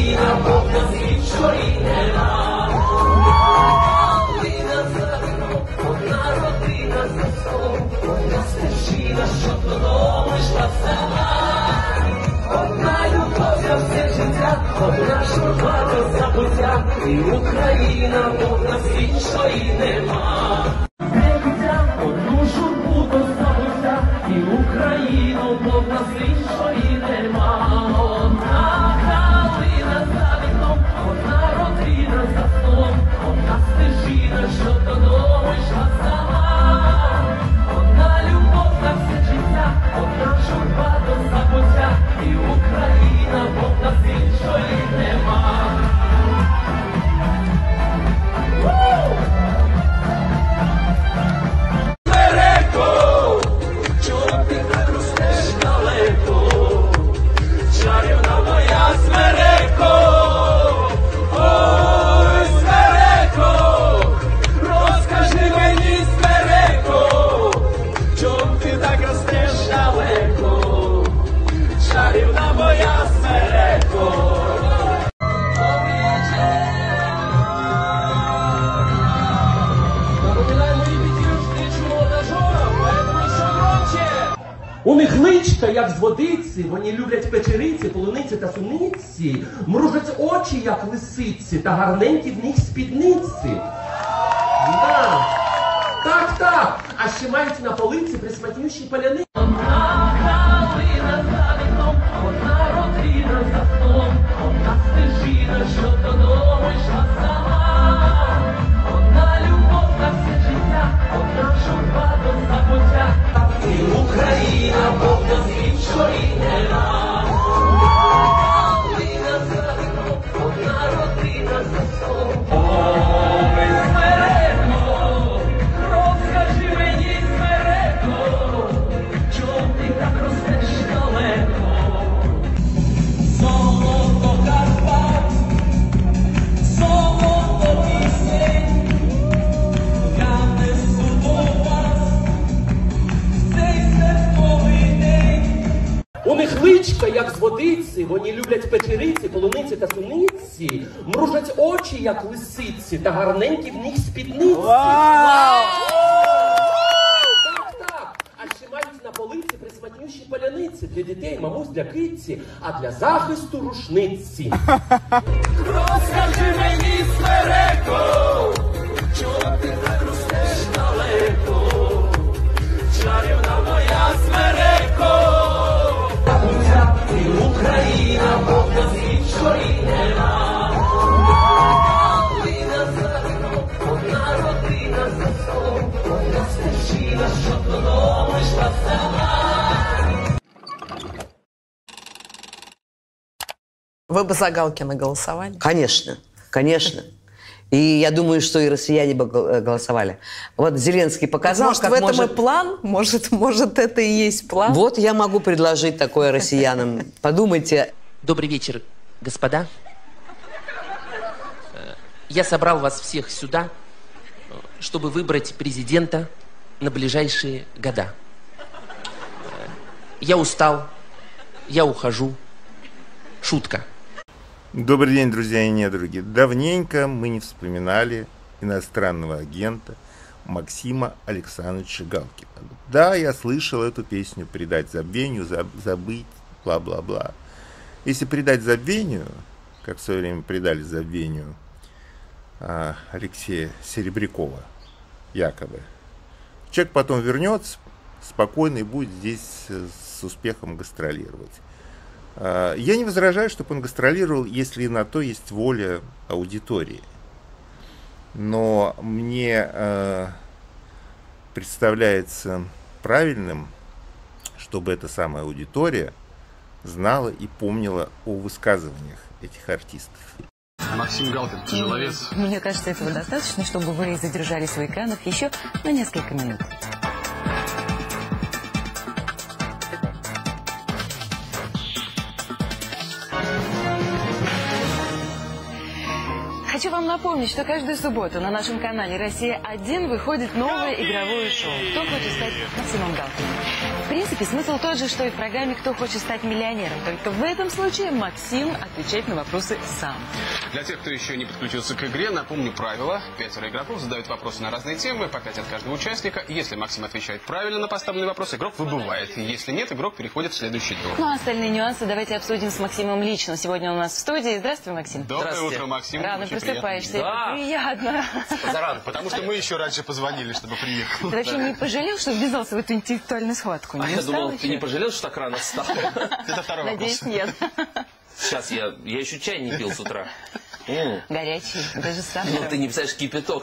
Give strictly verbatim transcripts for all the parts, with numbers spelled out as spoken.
Україна, Бог нас іншої нема. Калина за вікном, одна родина за столом, одна стежина, що додому йшла сама. Одна любов за все життя, одна журба до забуття, і Україна, Бог нас іншої нема. Одну журбу до забуття, і Україну, Бог нас іншої нема. Одна калина за вікном, одна родина за столом, одна стежина, що додому йшла сама. Одна любов на все життя, одна журба до забуття, і Україна, Бог нас іншої нема. У них личка, як з водиці, вони люблять печериці, полуниці та суниці, мружать очі, як лисиці, та гарненькі в них спідниці. Да. Так, так, а ще мають на полиці присмачнющі паляниці. Одна калина за вікном, одна родина за столом, одна стежина, що додому йшла сама. Одна любов на все життя, одна журба до забуття, і Україна, Бог нас іншої нема. Калина за вікном, одна родина за столом. О, ми смиренно, розкажи мені, смиренно, чом ти так ростеш далеко? Золото Карпат, золото пісень, я несу до вас цей святковий день. У них личка, як з водиці, вони люблять печериці, полуниці та суниці, мружать очі, як лисиці, та гарненькі в них спідниці. Вау! Так, так, а ще мають на полиці присмачнющі паляниці для дітей, мамусь, для китці, а для захисту рушниці. Розкажи мені, смереко, чого ти так ростеш далеко? Чарівна моя смереко. І Україна, Бог нас іншої нема. Калина за вікном, одна родина за столом, одна стежина, що додому йшла сама. Вы бы за Галкина голосовали? Конечно, конечно. И я думаю, что и россияне бы голосовали. Вот Зеленский показал, может, как в этом может... и план? Может, может, это и есть план? Вот я могу предложить такое россиянам. Подумайте. Добрый вечер, господа. Я собрал вас всех сюда, чтобы выбрать президента на ближайшие года. Я устал, я ухожу. Шутка. Добрый день, друзья и недруги. Давненько мы не вспоминали иностранного агента Максима Александровича Галкина. Да, я слышал эту песню «Предать забвению», «Забыть», бла-бла-бла. Если предать забвению, как в свое время предали забвению а, Алексея Серебрякова, якобы, человек потом вернется спокойно и будет здесь с успехом гастролировать. Я не возражаю, чтобы он гастролировал, если на то есть воля аудитории. Но мне э, представляется правильным, чтобы эта самая аудитория знала и помнила о высказываниях этих артистов. Максим Галкин, тяжеловес. Мне кажется, этого достаточно, чтобы вы задержались в экранах еще на несколько минут. Хочу вам напомнить, что каждую субботу на нашем канале «Россия один» выходит новое игровое шоу. Кто хочет стать Максимом Галкиным? принципе, смысл тот же, что и в программе «Кто хочет стать миллионером». Только в этом случае Максим отвечает на вопросы сам. Для тех, кто еще не подключился к игре, напомню правила. Пятеро игроков задают вопросы на разные темы, по пять от каждого участника. Если Максим отвечает правильно на поставленный вопрос, игрок выбывает. Если нет, игрок переходит в следующий тур. Ну а остальные нюансы давайте обсудим с Максимом лично. Сегодня у нас в студии. Здравствуй, Максим. Доброе утро, Максим. Рано Очень просыпаешься. Да. Приятно. Зарано, потому что мы еще раньше позвонили, чтобы приехал. Ты вообще не пожалел, что ввязался в эту интеллектуальную схватку? Не А я устал думал, еще? ты не пожалел, что так рано встал? Это второй Надеюсь, вопрос. нет. Сейчас я, я еще чай не пил с утра. М. Горячий, даже сам. Ну, ты не представляешь, кипяток.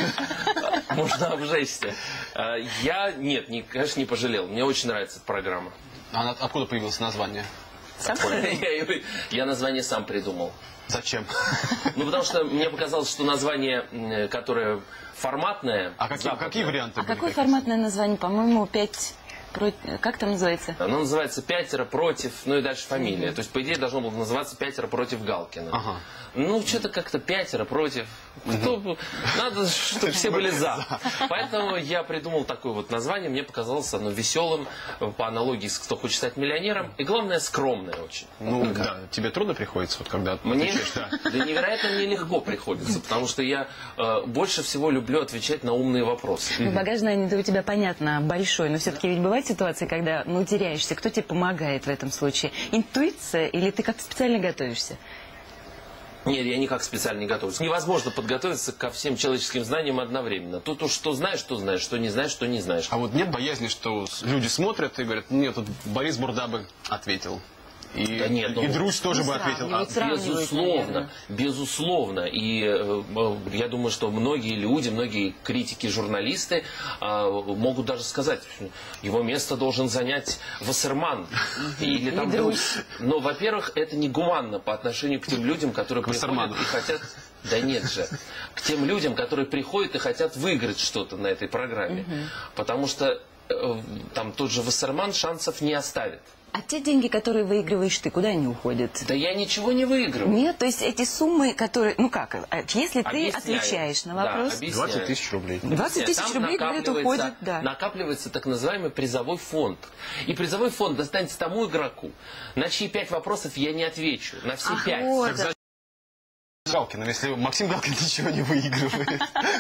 Можно обжечься. А, Я, нет, не, конечно, не пожалел. Мне очень нравится эта программа. А она- откуда появилось название? Сам Я, ее- я название сам придумал. Зачем? Ну, потому что мне показалось, что название, м, которое форматное... А какие, западное, какие варианты А были? какое форматное название? По-моему, пять... про- Как там называется? Оно называется «Пятеро против», ну и дальше фамилия. То есть, по идее, должно было называться «Пятеро против Галкина». Ага. Ну, что-то как-то «Пятеро против». Кто... Надо, чтобы все были «за». Поэтому я придумал такое вот название. Мне показалось оно веселым, по аналогии с «Кто хочет стать миллионером». И главное, скромное очень. Ну, да. Тебе трудно приходится, вот когда Мне, отвечаешь, да? да невероятно мне легко приходится, потому что я э, больше всего люблю отвечать на умные вопросы. Ну, багаж знаний у тебя, понятно, большой, но все-таки ведь бывают ситуации, когда, ну, теряешься. Кто тебе помогает в этом случае? Интуиция или ты как специально готовишься? Нет, я никак специально не готовлюсь. Невозможно подготовиться ко всем человеческим знаниям одновременно. Тут уж что знаешь, что знаешь, что не знаешь, что не знаешь. А вот нет боязни, что люди смотрят и говорят, нет, тут Борис Бурда бы ответил. И, Да нет, ну, и Друзь тоже ну, бы ответил. А, сравнивать. Сравнивают, Безусловно, наверное. безусловно. И э, э, я думаю, что многие люди, многие критики, журналисты э, могут даже сказать, его место должен занять Вассерман. Или там Друзь. Друзь. Но, во-первых, это негуманно по отношению к тем людям, которые приходят Вассерману. и хотят... Да нет же. К тем людям, которые приходят и хотят выиграть что-то на этой программе. Потому что э, там тот же Вассерман шансов не оставит. А те деньги, которые выигрываешь ты, куда они уходят? Да я ничего не выигрываю. Нет, то есть эти суммы, которые... Ну как, а если ты Объясняю. отвечаешь на Да, вопрос... объясняю. двадцать тысяч рублей. двадцать тысяч Там рублей, говорят, накапливается- уходит, да. накапливается так называемый призовой фонд. И призовой фонд достанется тому игроку, на чьи пять вопросов я не отвечу. На все Ах, пять. вот. Так за- Галкин, если Максим Галкин ничего не выигрывает.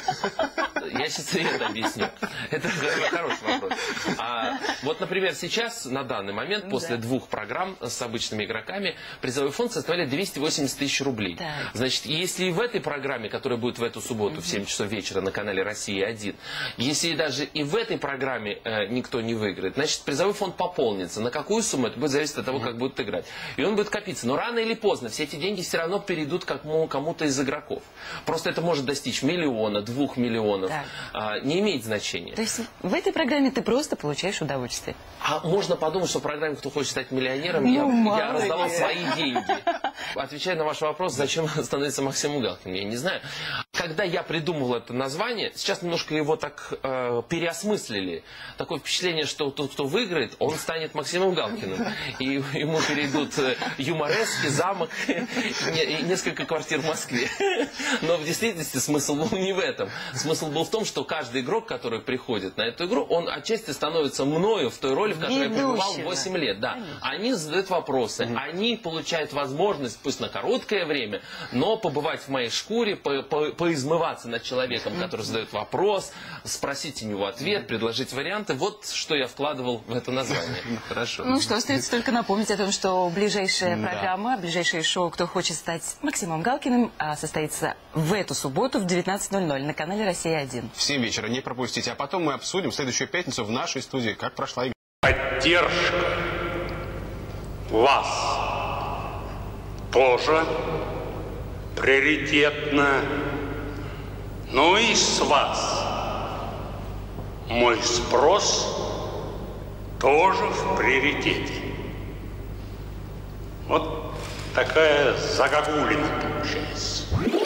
Я сейчас это объясню. Это хороший вопрос. А, вот, например, сейчас, на данный момент, после двух программ с обычными игроками, призовой фонд составляет двести восемьдесят тысяч рублей. Так. Значит, если и в этой программе, которая будет в эту субботу в семь часов вечера на канале «Россия один», если даже и в этой программе э, никто не выиграет, значит, призовой фонд пополнится. На какую сумму, это будет зависеть от того, как будут играть. И он будет копиться. Но рано или поздно все эти деньги все равно перейдут к кому- кому-то из игроков. Просто это может достичь миллиона, двух миллионов. Так. А, не имеет значения. То есть в этой программе ты просто получаешь удовольствие. А можно подумать, что в программе «Кто хочет стать миллионером» Ну, я, я мало раздавал ли. свои деньги. Отвечая на ваш вопрос, зачем становиться Максимом Галкиным, я не знаю. Когда я придумывал это название, сейчас немножко его так э, переосмыслили. Такое впечатление, что тот, кто выиграет, он станет Максимом Галкиным. И ему перейдут э, Юморески, замок и несколько квартир в Москве. Но в действительности смысл был не в этом. Смысл был в том, что каждый игрок, который приходит на эту игру, он отчасти становится мною в той роли, в которой я пребывал Ведущего. восемь лет. Да. Они задают вопросы, они получают возможность, пусть на короткое время, но побывать в моей шкуре, по- по- поизмываться над человеком, который задает вопрос, спросить у него ответ, предложить варианты. Вот что я вкладывал в это название. Хорошо. Ну что, остается только напомнить о том, что ближайшая Да. программа, ближайшее шоу «Кто хочет стать Максимом Галкиным» а, состоится в эту субботу в девятнадцать ноль ноль на канале «Россия один». В семь вечера не пропустите. А потом мы обсудим в следующую пятницу в нашей студии, как прошла игра. Поддержка вас тоже приоритетна. Ну и с вас мой спрос тоже в приоритете. Вот такая загогулина получается.